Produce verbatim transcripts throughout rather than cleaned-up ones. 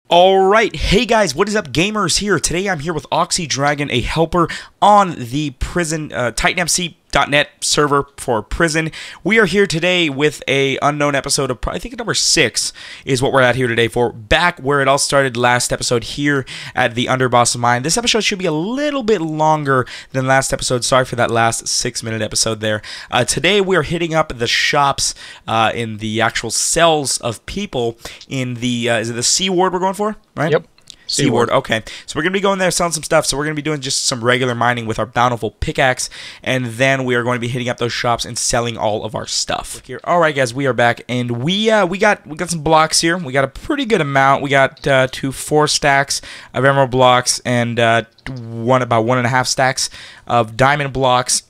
Alright, hey guys, what is up, gamers here? Today I'm here with Oxy Dragon, a helper on the prison, uh, Titan M C dot net server for prison. We are here today with a unknown episode of, I think number six is what we're at here today for, back where it all started last episode here at the Underboss Mine. This episode should be a little bit longer than last episode. Sorry for that last six minute episode there. Uh, today we are hitting up the shops uh, in the actual cells of people in the, uh, is it the C ward we're going for, right? Yep. C ward. Okay, so we're going to be going there selling some stuff. So we're going to be doing just some regular mining with our bountiful pickaxe, and then we are going to be hitting up those shops and selling all of our stuff. Here, all right, guys, we are back, and we uh, we got we got some blocks here. We got a pretty good amount. We got uh, two four stacks of emerald blocks and uh, one about one and a half stacks of diamond blocks.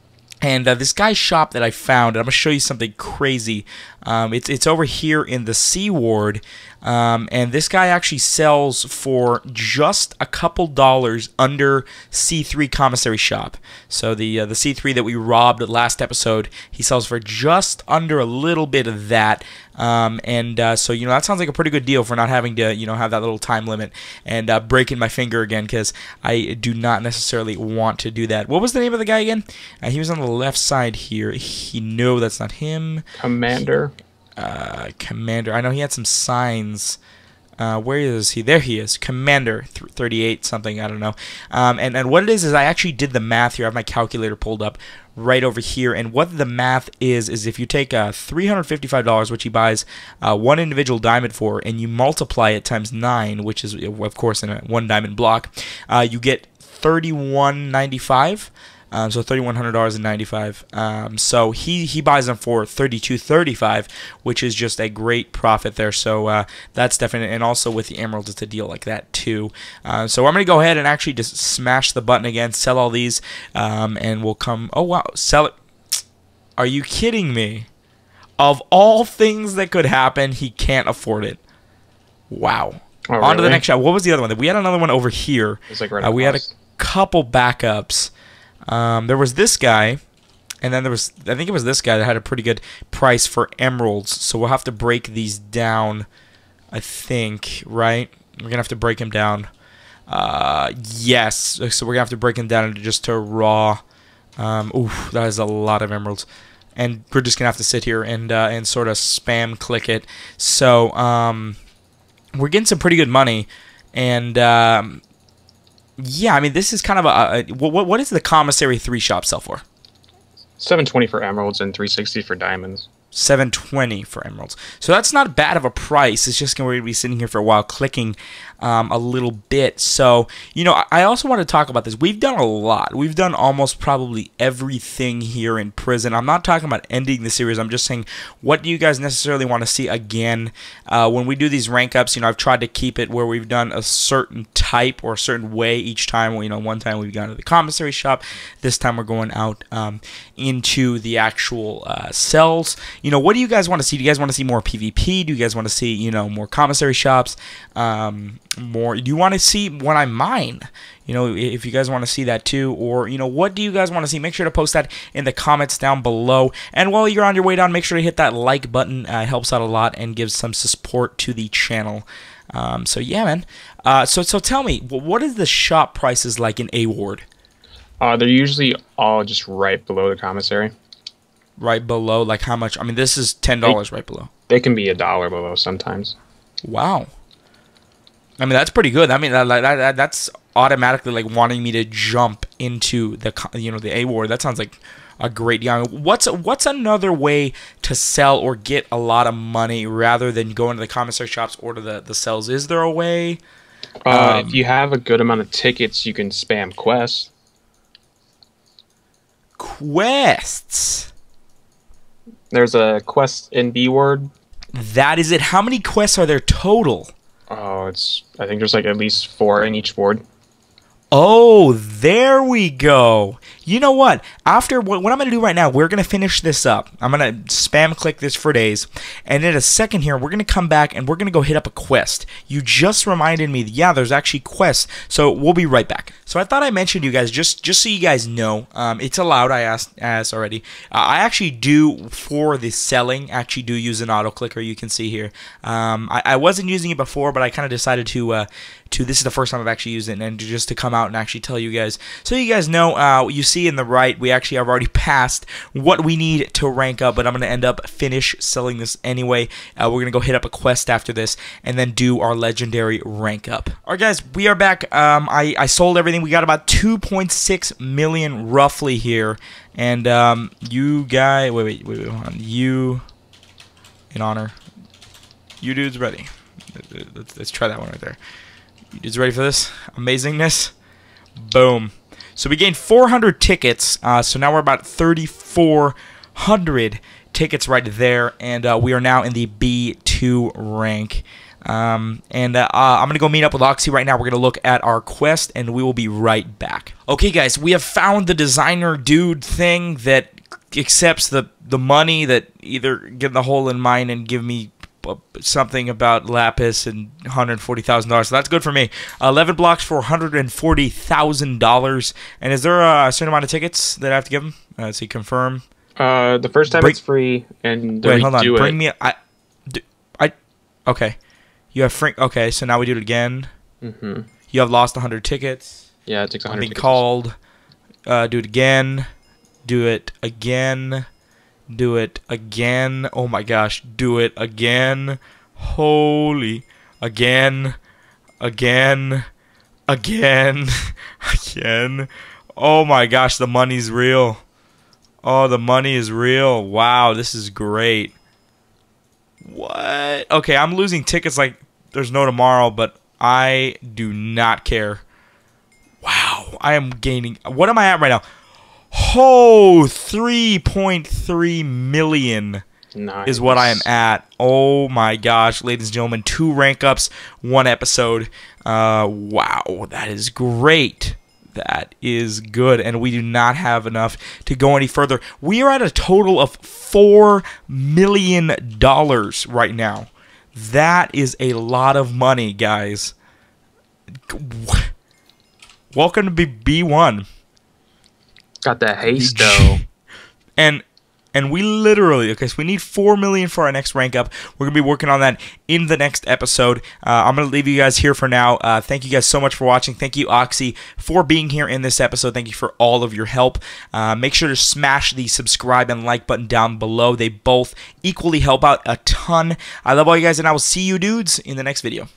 And uh, this guy's shop that I found, and I'm going to show you something crazy. Um, it's, it's over here in the C ward, um, and this guy actually sells for just a couple dollars under C three commissary shop. So the uh, the C three that we robbed last episode, he sells for just under a little bit of that. Um, and uh, so, you know, that sounds like a pretty good deal for not having to, you know, have that little time limit and uh, breaking my finger again, because I do not necessarily want to do that. What was the name of the guy again? Uh, he was on the left side here. He, no, that's not him. Commander. He, uh, Commander. I know he had some signs. Uh, where is he? There he is. Commander thirty-eight something. I don't know. Um, and, and what it is is I actually did the math here. I have my calculator pulled up right over here. And what the math is, is if you take uh, three hundred fifty-five dollars, which he buys uh, one individual diamond for, and you multiply it times nine, which is, of course, in a one diamond block, uh, you get thirty-one ninety-five. Um, so thirty-one hundred dollars and ninety-five. Um, so he he buys them for thirty-two thirty-five, which is just a great profit there. So uh, that's definite, and also with the emeralds, it's a deal like that too. Uh, so I'm gonna go ahead and actually just smash the button again, sell all these, um, and we'll come. Oh wow, sell it! Are you kidding me? Of all things that could happen, he can't afford it. Wow. Oh, On to the really? next shot. What was the other one? We had another one over here. It's like right uh, we had a across. couple backups. Um, there was this guy, and then there was, I think it was this guy that had a pretty good price for emeralds. So we'll have to break these down, I think, right? We're going to have to break them down. Uh, yes. So we're going to have to break them down into just to raw. Um, ooh, that is a lot of emeralds. And we're just going to have to sit here and, uh, and sort of spam click it. So, um, we're getting some pretty good money. And, um... yeah, I mean, this is kind of a, a what what is the commissary three shop sell for? seven twenty for emeralds and three sixty for diamonds. seven twenty for emeralds. So that's not bad of a price. It's just going to be sitting here for a while clicking um, a little bit. So, you know, I also want to talk about this. We've done a lot. We've done almost probably everything here in prison. I'm not talking about ending the series. I'm just saying, what do you guys necessarily want to see again? Uh, when we do these rank ups, you know, I've tried to keep it where we've done a certain type or a certain way each time. You know, one time we've gone to the commissary shop. This time we're going out um, into the actual uh, cells. You know, what do you guys want to see? Do you guys want to see more PvP? Do you guys want to see, you know, more commissary shops? Um, more? Do you want to see when I mine? You know, if you guys want to see that too, or, you know, what do you guys want to see? Make sure to post that in the comments down below. And while you're on your way down, make sure to hit that like button. Uh, it helps out a lot and gives some support to the channel. Um, so yeah, man. Uh, so so tell me, what is the shop prices like in A ward? Uh, they're usually all just right below the commissary. Right below, like how much? I mean, this is ten dollars right below. They can be a dollar below sometimes. Wow. I mean, that's pretty good. I mean, that, that, that that's automatically like wanting me to jump into the, you know, the A ward. That sounds like a great deal. I mean, what's what's another way to sell or get a lot of money rather than going to the commissary shops or to the the cells? Is there a way? Uh, Um, if you have a good amount of tickets, you can spam quests. Quests. There's a quest in B ward. That is it. How many quests are there total? Oh, it's I think there's like at least four in each ward. Oh, there we go. You know what? After what, what I'm going to do right now, we're going to finish this up. I'm going to spam click this for days. And in a second here, we're going to come back and we're going to go hit up a quest. You just reminded me, yeah, there's actually quests. So we'll be right back. So I thought I mentioned you guys, just just so you guys know, um, it's allowed, I asked, asked already. Uh, I actually do, for the selling, actually do use an auto clicker, you can see here. Um, I, I wasn't using it before, but I kind of decided to, uh, to, this is the first time I've actually used it, and just to come out and actually tell you guys. So you guys know, uh, you see in the right, we actually have already passed what we need to rank up, but I'm going to end up finish selling this anyway. Uh, we're going to go hit up a quest after this, and then do our legendary rank up. Alright guys, we are back. Um, I, I sold everything. We got about two point six million roughly here, and um, you guy, wait, wait, wait, wait, hold on. You, in honor, you dudes ready. Let's, let's try that one right there. You dudes ready for this amazingness? Boom. So we gained four hundred tickets, uh, so now we're about thirty-four hundred tickets right there, and uh, we are now in the B two rank. Um, and uh, I'm going to go meet up with Oxy right now. We're going to look at our quest, and we will be right back. Okay, guys, we have found the designer dude thing that accepts the, the money that either get the hole in mine and give me something about Lapis and one hundred forty thousand dollars. So that's good for me. eleven blocks for one hundred forty thousand dollars. And is there a certain amount of tickets that I have to give them? Uh, let's see, confirm. Uh, the first time Bring, it's free, and wait, hold on. do Bring it. me. I, do, I. Okay. You have free. Okay, so now we do it again. Mm-hmm. You have lost one hundred tickets. Yeah, it takes one hundred. Being tickets. called. Uh, do it again. Do it again. Do it again. Oh my gosh. Do it again. Holy. Again. Again. Again. Again. Oh my gosh. The money's real. Oh, the money is real. Wow. This is great. What? Okay, I'm losing tickets like there's no tomorrow, but I do not care. Wow. I am gaining. What am I at right now? Oh, three point three million nice. Is what I am at. Oh my gosh, ladies and gentlemen, two rank ups, one episode. Uh, wow, that is great. That is good, and we do not have enough to go any further. We are at a total of four million dollars right now. That is a lot of money, guys. Welcome to be B one. Got that haste though. And and we literally, okay, so we need four million for our next rank up. We're gonna be working on that in the next episode. Uh, I'm gonna leave you guys here for now. Uh, thank you guys so much for watching. Thank you, Oxy, for being here in this episode. Thank you for all of your help. Uh, make sure to smash the subscribe and like button down below. They both equally help out a ton. I love all you guys, and I will see you dudes in the next video.